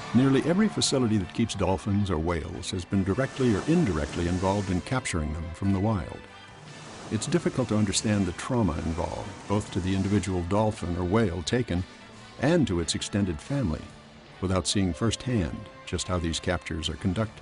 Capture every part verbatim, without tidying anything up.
Nearly every facility that keeps dolphins or whales has been directly or indirectly involved in capturing them from the wild. It's difficult to understand the trauma involved, both to the individual dolphin or whale taken and to its extended family, without seeing firsthand just how these captures are conducted.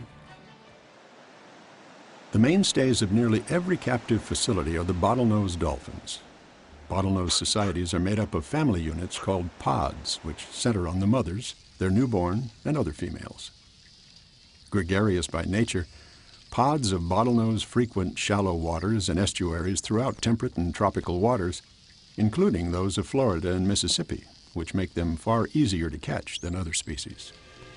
The mainstays of nearly every captive facility are the bottlenose dolphins. Bottlenose societies are made up of family units called pods, which center on the mothers, their newborn, and other females. Gregarious by nature, pods of bottlenose frequent shallow waters and estuaries throughout temperate and tropical waters, including those of Florida and Mississippi, which make them far easier to catch than other species.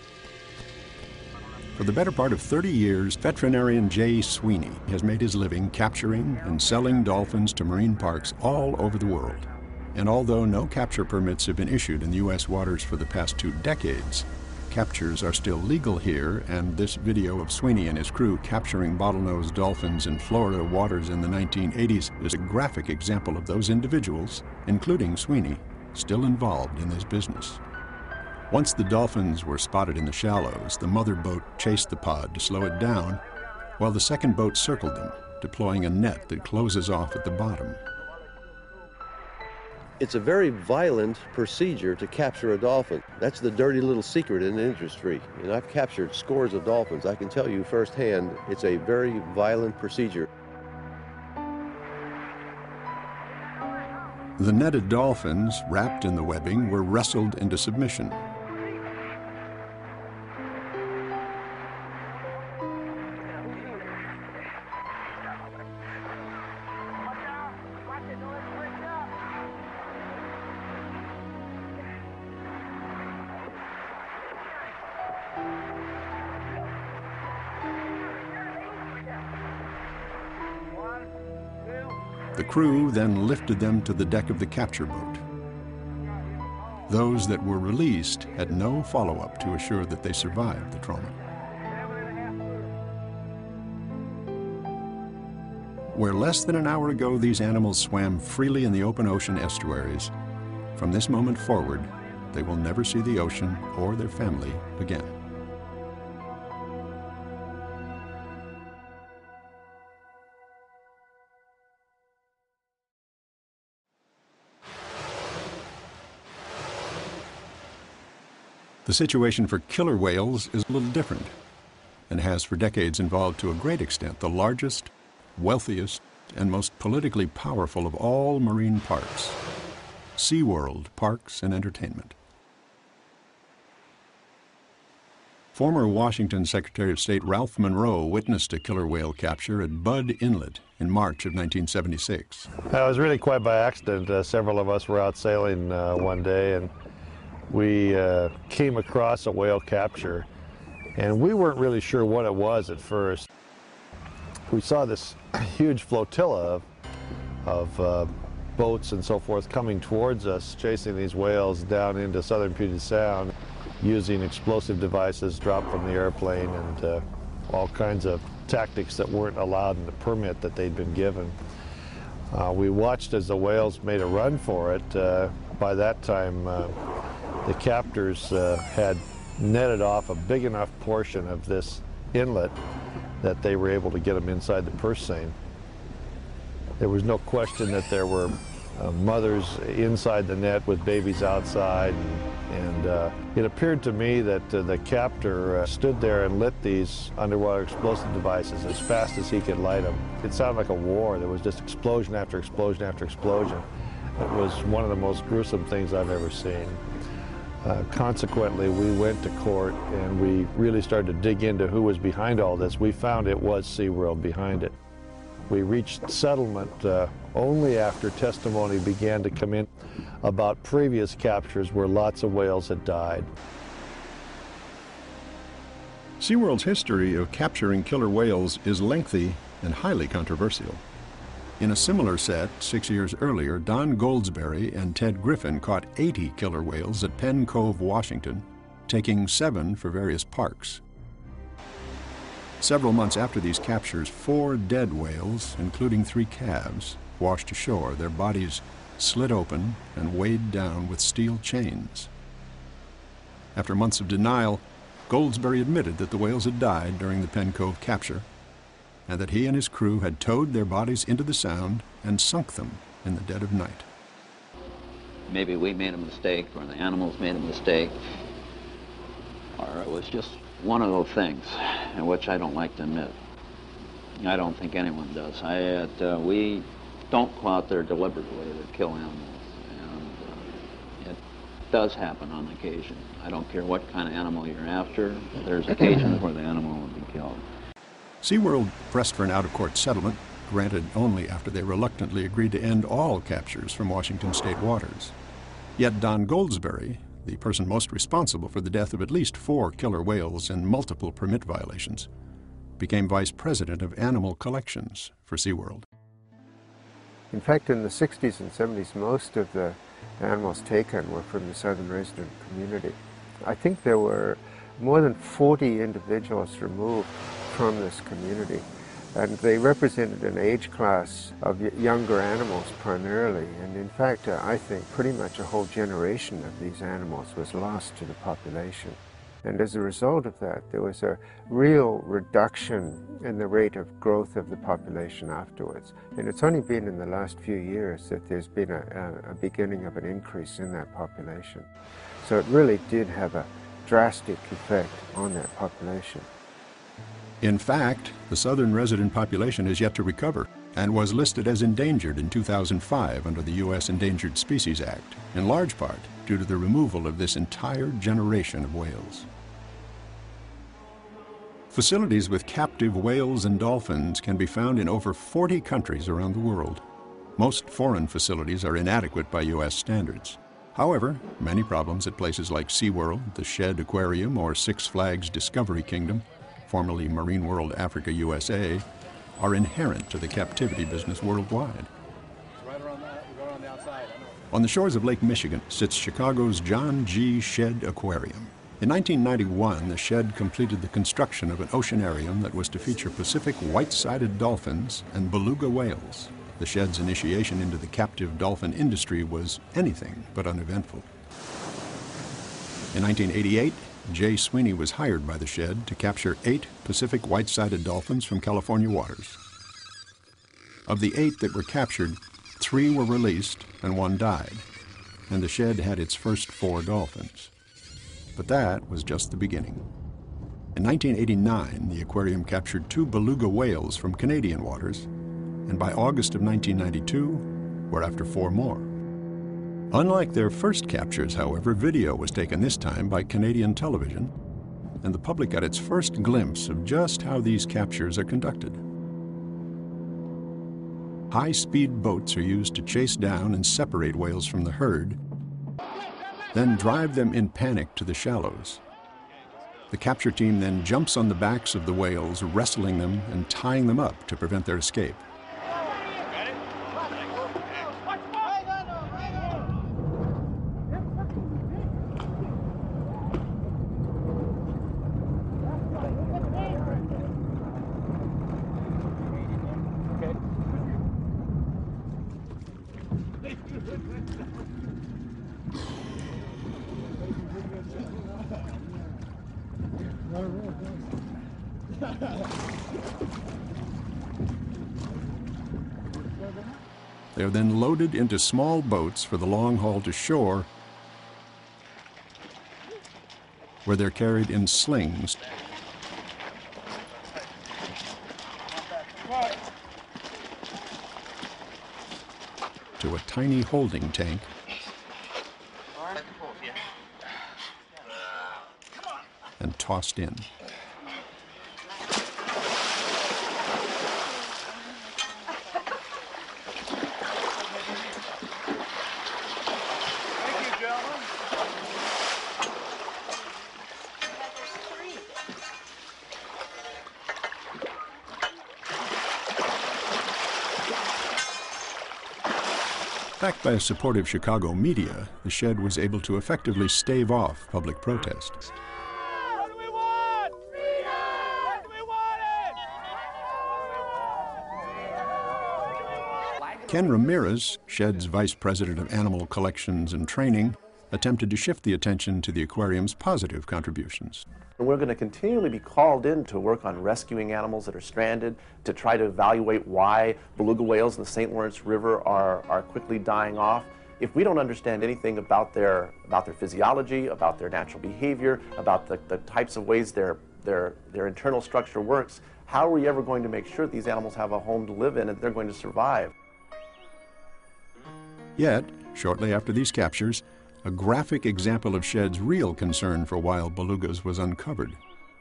For the better part of thirty years, veterinarian Jay Sweeney has made his living capturing and selling dolphins to marine parks all over the world. And although no capture permits have been issued in U S waters for the past two decades, captures are still legal here, and this video of Sweeney and his crew capturing bottlenose dolphins in Florida waters in the nineteen eighties is a graphic example of those individuals, including Sweeney, still involved in this business. Once the dolphins were spotted in the shallows, the mother boat chased the pod to slow it down, while the second boat circled them, deploying a net that closes off at the bottom. It's a very violent procedure to capture a dolphin. That's the dirty little secret in the industry. And I've captured scores of dolphins. I can tell you firsthand, it's a very violent procedure. The netted dolphins, wrapped in the webbing, were wrestled into submission. The crew then lifted them to the deck of the capture boat. Those that were released had no follow-up to assure that they survived the trauma. Where less than an hour ago these animals swam freely in the open ocean estuaries, from this moment forward, they will never see the ocean or their family again. The situation for killer whales is a little different, and has for decades involved to a great extent the largest, wealthiest, and most politically powerful of all marine parks, SeaWorld Parks and Entertainment. Former Washington Secretary of State Ralph Monroe witnessed a killer whale capture at Budd Inlet in March of nineteen seventy-six. It was really quite by accident. Uh, several of us were out sailing uh, one day, and we uh, came across a whale capture, and we weren't really sure what it was at first. We saw this huge flotilla of, of uh, boats and so forth coming towards us, chasing these whales down into southern Puget Sound, using explosive devices dropped from the airplane and uh, all kinds of tactics that weren't allowed in the permit that they'd been given. Uh, we watched as the whales made a run for it. Uh, by that time, uh, the captors uh, had netted off a big enough portion of this inlet that they were able to get them inside the purse seine. There was no question that there were uh, mothers inside the net with babies outside, and, and uh, it appeared to me that uh, the captor uh, stood there and lit these underwater explosive devices as fast as he could light them. It sounded like a war. There was just explosion after explosion after explosion. It was one of the most gruesome things I've ever seen. Uh, consequently, we went to court and we really started to dig into who was behind all this. We found it was SeaWorld behind it. We reached settlement uh, only after testimony began to come in about previous captures where lots of whales had died. SeaWorld's history of capturing killer whales is lengthy and highly controversial. In a similar set, six years earlier, Don Goldsberry and Ted Griffin caught eighty killer whales at Penn Cove, Washington, taking seven for various parks. Several months after these captures, four dead whales, including three calves, washed ashore, their bodies slit open and weighed down with steel chains. After months of denial, Goldsberry admitted that the whales had died during the Penn Cove capture, and that he and his crew had towed their bodies into the Sound and sunk them in the dead of night. Maybe we made a mistake, or the animals made a mistake, or it was just one of those things, which I don't like to admit. I don't think anyone does. I, uh, we don't go out there deliberately to kill animals, and uh, it does happen on occasion. I don't care what kind of animal you're after, there's occasions where the animal will be killed. SeaWorld pressed for an out-of-court settlement, granted only after they reluctantly agreed to end all captures from Washington state waters. Yet Don Goldsberry, the person most responsible for the death of at least four killer whales and multiple permit violations, became vice president of animal collections for SeaWorld. In fact, in the sixties and seventies, most of the animals taken were from the southern resident community. I think there were more than forty individuals removed from this community, and they represented an age class of younger animals primarily, and in fact uh, I think pretty much a whole generation of these animals was lost to the population. And as a result of that, there was a real reduction in the rate of growth of the population afterwards. And it's only been in the last few years that there's been a, a beginning of an increase in that population. So it really did have a drastic effect on that population. In fact, the southern resident population is yet to recover and was listed as endangered in two thousand five under the U S Endangered Species Act, in large part due to the removal of this entire generation of whales. Facilities with captive whales and dolphins can be found in over forty countries around the world. Most foreign facilities are inadequate by U S standards. However, many problems at places like SeaWorld, the Shedd Aquarium, or Six Flags Discovery Kingdom, formerly Marine World Africa U S A, are inherent to the captivity business worldwide. Right around that, we go around the outside. On the shores of Lake Michigan sits Chicago's John G. Shedd Aquarium. In nineteen ninety-one, the Shedd completed the construction of an oceanarium that was to feature Pacific white-sided dolphins and beluga whales. The Shedd's initiation into the captive dolphin industry was anything but uneventful. In nineteen eighty-eight, Jay Sweeney was hired by the Shedd to capture eight Pacific white-sided dolphins from California waters. Of the eight that were captured, three were released and one died, and the Shedd had its first four dolphins. But that was just the beginning. In nineteen eighty-nine, the aquarium captured two beluga whales from Canadian waters, and by August of nineteen ninety-two, we're after four more. Unlike their first captures, however, video was taken this time by Canadian television, and the public got its first glimpse of just how these captures are conducted. High-speed boats are used to chase down and separate whales from the herd, then drive them in panic to the shallows. The capture team then jumps on the backs of the whales, wrestling them and tying them up to prevent their escape. They are then loaded into small boats for the long haul to shore, where they're carried in slings to a tiny holding tank and tossed in. Backed by a supportive Chicago media, the Shedd was able to effectively stave off public protest. What do we want? Freedom! What do we want it? Ken Ramirez, Shedd's vice president of animal collections and training, attempted to shift the attention to the aquarium's positive contributions. And we're going to continually be called in to work on rescuing animals that are stranded, to try to evaluate why beluga whales in the Saint Lawrence River are, are quickly dying off. If we don't understand anything about their, about their physiology, about their natural behavior, about the, the types of ways their, their, their internal structure works, how are we ever going to make sure that these animals have a home to live in and they're going to survive? Yet, shortly after these captures, a graphic example of Shedd's real concern for wild belugas was uncovered.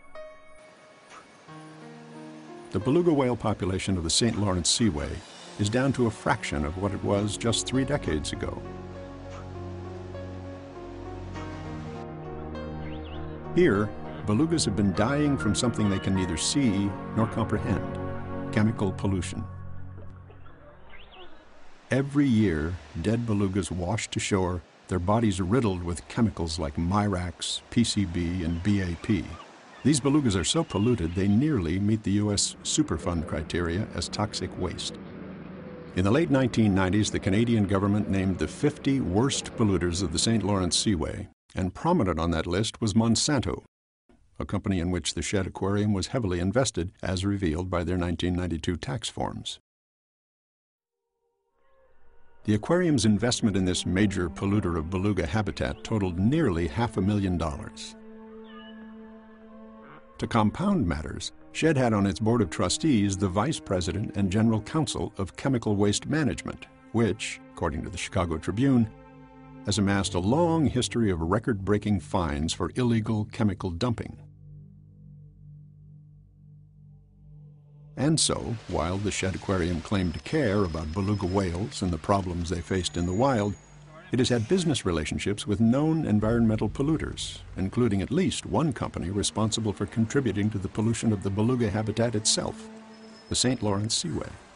The beluga whale population of the Saint Lawrence Seaway is down to a fraction of what it was just three decades ago. Here, belugas have been dying from something they can neither see nor comprehend: chemical pollution. Every year, dead belugas wash to shore, their bodies riddled with chemicals like Mirax, P C B, and B A P. These belugas are so polluted they nearly meet the U S Superfund criteria as toxic waste. In the late nineteen nineties, the Canadian government named the fifty worst polluters of the Saint Lawrence Seaway, and prominent on that list was Monsanto, a company in which the Shedd Aquarium was heavily invested, as revealed by their nineteen ninety-two tax forms. The aquarium's investment in this major polluter of beluga habitat totaled nearly half a million dollars. To compound matters, Shedd had on its board of trustees the vice president and general counsel of Chemical Waste Management, which, according to the Chicago Tribune, has amassed a long history of record-breaking fines for illegal chemical dumping. And so, while the Shedd Aquarium claimed to care about beluga whales and the problems they faced in the wild, it has had business relationships with known environmental polluters, including at least one company responsible for contributing to the pollution of the beluga habitat itself, the Saint Lawrence Seaway.